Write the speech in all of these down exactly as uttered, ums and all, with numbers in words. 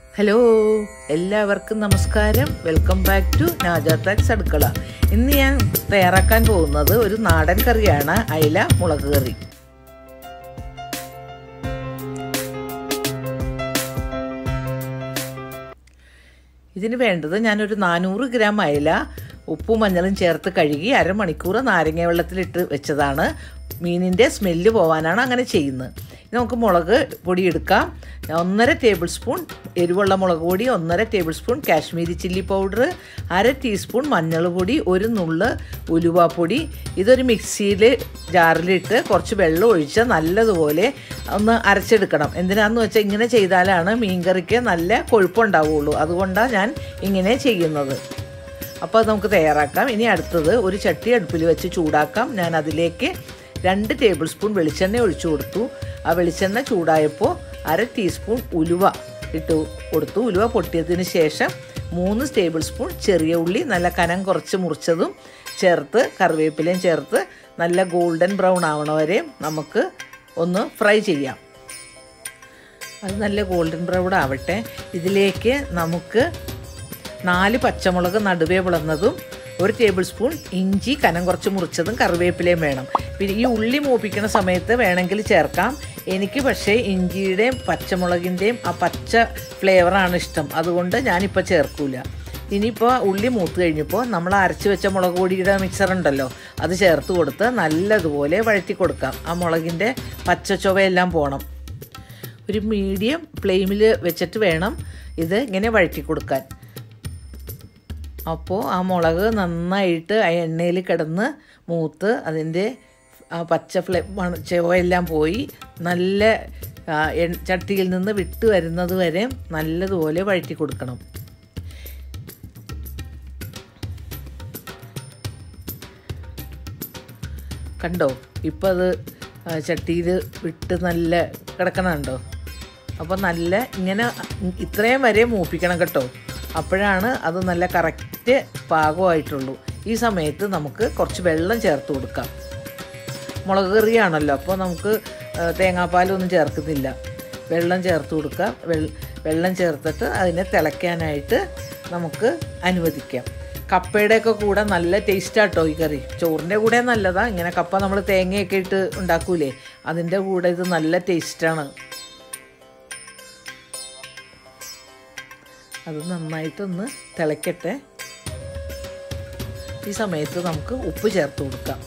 Hello, എല്ലാവർക്കും നമസ്കാരം. Welcome back to Naja Taj അടുക്കള. ഇന്ന് ഞാൻ തയ്യാറാക്കാൻ പോകുന്നത് ഒരു നാടൻ കറിയാണ്, അയല മുളക് കറി. ഇതിന് വേണ്ടത് ഞാനൊരു നാനൂറ് ഗ്രാം അയല ഉപ്പും മഞ്ഞളും ചേർത്ത് കഴുകി അരമണിക്കൂർ നാരങ്ങ വെള്ളത്തിലിട്ട് വെച്ചതാണ്. മീനിൻ്റെ സ്മെല്ല് പോകാനാണ് അങ്ങനെ ചെയ്യുന്നത്. ഇനി നമുക്ക് മുളക് പൊടി എടുക്കാം. ഒന്നര ടേബിൾ സ്പൂൺ എരിവുള്ള മുളക് പൊടി, ഒന്നര tablespoon Kashmiri chilli powder, അര ടീസ്പൂൺ മഞ്ഞൾ പൊടി, ഒരു നുള്ള് ഉലുവാപ്പൊടി. ഇതൊരു മിക്സിയിൽ ജാറിലിട്ട് കുറച്ച് വെള്ളം ഒഴിച്ച് നല്ലതുപോലെ ഒന്ന് അരച്ചെടുക്കണം. എന്തിനാണെന്ന് വെച്ചാൽ ഇങ്ങനെ ചെയ്താലാണ് മീൻകറിക്ക് നല്ല കൊഴുപ്പുണ്ടാവുകയുള്ളൂ. അതുകൊണ്ടാണ് ഞാൻ ഇങ്ങനെ ചെയ്യുന്നത്. അപ്പോൾ അത് നമുക്ക് തയ്യാറാക്കാം. ഇനി അടുത്തത് ഒരു ചട്ടി അടുപ്പിൽ വെച്ച് ചൂടാക്കാം. ഞാൻ അതിലേക്ക് രണ്ട് ടേബിൾ സ്പൂൺ വെളിച്ചെണ്ണ ഒഴിച്ചു കൊടുത്തു. ആ വെളിച്ചെണ്ണ ചൂടായപ്പോൾ അര ടീസ്പൂൺ ഉലുവ ഇട്ട് കൊടുത്തു. ഉലുവ പൊട്ടിയതിന് ശേഷം മൂന്ന് ടേബിൾ സ്പൂൺ ചെറിയ ഉള്ളി നല്ല കനം കുറച്ച് മുറിച്ചതും ചേർത്ത് കറിവേപ്പിലയും ചേർത്ത് നല്ല ഗോൾഡൻ ബ്രൗൺ ആവണ വരെ നമുക്ക് ഒന്ന് ഫ്രൈ ചെയ്യാം. അത് നല്ല ഗോൾഡൻ ബ്രൗൺ ആവട്ടെ. ഇതിലേക്ക് നമുക്ക് നാല് പച്ചമുളക് നടുവേ പിളർന്നതും ഒരു ടേബിൾ സ്പൂൺ ഇഞ്ചി കനം കുറച്ച് മുറിച്ചതും കറിവേപ്പിലയും വേണം. പിന്നെ ഈ ഉള്ളി മൂപ്പിക്കുന്ന സമയത്ത് വേണമെങ്കിൽ ചേർക്കാം. എനിക്ക് പക്ഷേ ഇഞ്ചിയുടെയും പച്ചമുളകിൻ്റെയും ആ പച്ച ഫ്ലേവറാണ് ഇഷ്ടം. അതുകൊണ്ട് ഞാനിപ്പോൾ ചേർക്കില്ല. ഇനിയിപ്പോൾ ഉള്ളി മൂത്ത് കഴിഞ്ഞപ്പോൾ നമ്മൾ അരച്ച് വെച്ച മുളക് പൊടിയുടെ മിക്സർ ഉണ്ടല്ലോ, അത് ചേർത്ത് കൊടുത്ത് നല്ലതുപോലെ വഴറ്റി കൊടുക്കാം. ആ മുളകിൻ്റെ പച്ച ചുവയെല്ലാം പോകണം. ഒരു മീഡിയം ഫ്ലെയിമിൽ വെച്ചിട്ട് വേണം ഇത് ഇങ്ങനെ വഴറ്റി കൊടുക്കാൻ. അപ്പോൾ ആ മുളക് നന്നായിട്ട് ആ എണ്ണയിൽ കിടന്ന് മൂത്ത് അതിൻ്റെ ആ പച്ച ഫ്ലേ ചുവയെല്ലാം പോയി നല്ല ചട്ടിയിൽ നിന്ന് വിട്ട് വരുന്നത് വരെ നല്ലതുപോലെ വഴറ്റി കൊടുക്കണം. കണ്ടോ, ഇപ്പോൾ അത് ചട്ടിയിൽ വിട്ട് നല്ല കിടക്കണുണ്ടോ? അപ്പോൾ നല്ല ഇങ്ങനെ ഇത്രയും വരെ മൂപ്പിക്കണം കേട്ടോ. അപ്പോഴാണ് അത് നല്ല കറക്റ്റ് പാകമായിട്ടുള്ളൂ. ഈ സമയത്ത് നമുക്ക് കുറച്ച് വെള്ളം ചേർത്ത് കൊടുക്കാം. മുളക് കറിയാണല്ലോ, അപ്പോൾ നമുക്ക് തേങ്ങാപ്പാലൊന്നും ചേർക്കുന്നില്ല. വെള്ളം ചേർത്ത് കൊടുക്കാം. വെള്ളം ചേർത്തിട്ട് അതിനെ തിളയ്ക്കാനായിട്ട് നമുക്ക് അനുവദിക്കാം. കപ്പയുടെയൊക്കെ കൂടെ നല്ല ടേസ്റ്റാട്ടോ ഈ കറി. ചോറിൻ്റെ കൂടെ നല്ലതാണ്. ഇങ്ങനെ കപ്പ നമ്മൾ തേങ്ങയൊക്കെ ഇട്ട് ഉണ്ടാക്കൂലേ, അതിൻ്റെ കൂടെ ഇത് നല്ല ടേസ്റ്റാണ്. അത് നന്നായിട്ടൊന്ന് തിളയ്ക്കട്ടെ. ഈ സമയത്ത് നമുക്ക് ഉപ്പ് ചേർത്ത് കൊടുക്കാം.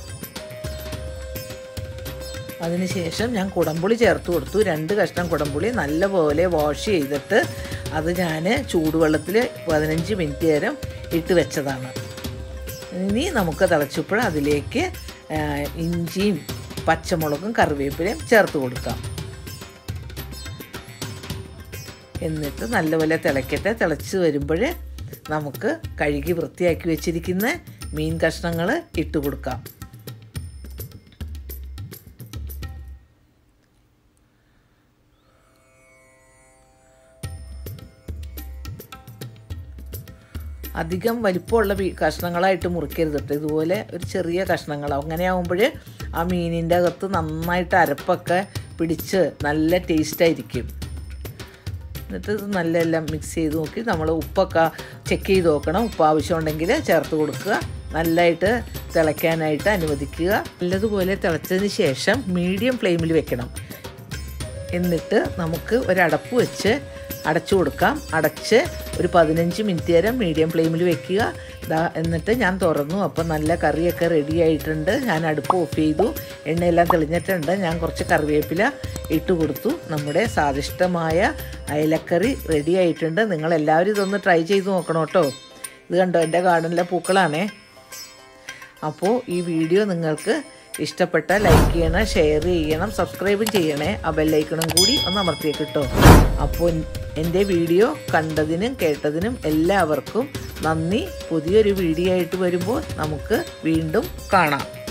അതിനുശേഷം ഞാൻ കുടംപുളി ചേർത്ത് കൊടുത്തു. രണ്ട് കഷ്ണം കുടംപുളി നല്ലപോലെ വാഷ് ചെയ്തിട്ട് അത് ഞാൻ ചൂടുവെള്ളത്തിൽ പതിനഞ്ച് മിനിറ്റ് നേരം ഇട്ട് വെച്ചതാണ്. ഇനി നമുക്ക് തിളച്ചപ്പോൾ അതിലേക്ക് ഇഞ്ചിയും പച്ചമുളകും കറിവേപ്പിലയും ചേർത്ത് കൊടുക്കാം. എന്നിട്ട് നല്ലപോലെ തിളയ്ക്കട്ടെ. തിളച്ച് വരുമ്പോൾ നമുക്ക് കഴുകി വൃത്തിയാക്കി വെച്ചിരിക്കുന്ന മീൻ കഷ്ണങ്ങൾ ഇട്ട് കൊടുക്കാം. അധികം വലിപ്പമുള്ള കഷ്ണങ്ങളായിട്ട് മുറിക്കരുത് കേട്ടോ. ഇതുപോലെ ഒരു ചെറിയ കഷ്ണങ്ങൾ. അങ്ങനെ ആകുമ്പോൾ ആ മീനിൻ്റെ അകത്ത് നന്നായിട്ട് അരപ്പൊക്കെ പിടിച്ച് നല്ല ടേസ്റ്റായിരിക്കും. എന്നിട്ട് ഇത് നല്ല എല്ലാം മിക്സ് ചെയ്ത് നോക്കി നമ്മൾ ഉപ്പൊക്കെ ചെക്ക് ചെയ്ത് നോക്കണം. ഉപ്പ് ആവശ്യമുണ്ടെങ്കിൽ ചേർത്ത് കൊടുക്കുക. നല്ലതായിട്ട് തിളയ്ക്കാനായിട്ട് അനുവദിക്കുക. നല്ലതുപോലെ തിളച്ചതിന് ശേഷം മീഡിയം ഫ്ലെയിമിൽ വെക്കണം. എന്നിട്ട് നമുക്ക് ഒരടപ്പ് വെച്ച് അടച്ചു കൊടുക്കാം. അടച്ച് ഒരു പതിനഞ്ച് മിനിറ്റ് നേരം മീഡിയം ഫ്ലെയിമിൽ വെക്കുക. ദാ എന്നിട്ട് ഞാൻ തുറന്നു. അപ്പം നല്ല കറിയൊക്കെ റെഡി ആയിട്ടുണ്ട്. ഞാൻ അടുപ്പ് ഓഫ് ചെയ്തു. എണ്ണയെല്ലാം തെളിഞ്ഞിട്ടുണ്ട്. ഞാൻ കുറച്ച് കറിവേപ്പില ഇട്ട് കൊടുത്തു. നമ്മുടെ സ്വാദിഷ്ടമായ അയലക്കറി റെഡി ആയിട്ടുണ്ട്. നിങ്ങളെല്ലാവരും ഇതൊന്ന് ട്രൈ ചെയ്ത് നോക്കണം കേട്ടോ. ഇത് കണ്ടോ, എൻ്റെ ഗാർഡനിലെ പൂക്കളാണേ. അപ്പോൾ ഈ വീഡിയോ നിങ്ങൾക്ക് ഇഷ്ടപ്പെട്ടാൽ ലൈക്ക് ചെയ്യണം, ഷെയർ ചെയ്യണം, സബ്സ്ക്രൈബും ചെയ്യണേ. ആ ബെല്ലൈക്കണും കൂടി ഒന്ന് അമർത്തിയേക്ക് കേട്ടോ. അപ്പോൾ എൻ്റെ വീഡിയോ കണ്ടതിനും കേട്ടതിനും എല്ലാവർക്കും നന്ദി. പുതിയൊരു വീഡിയോ ആയിട്ട് വരുമ്പോൾ നമുക്ക് വീണ്ടും കാണാം.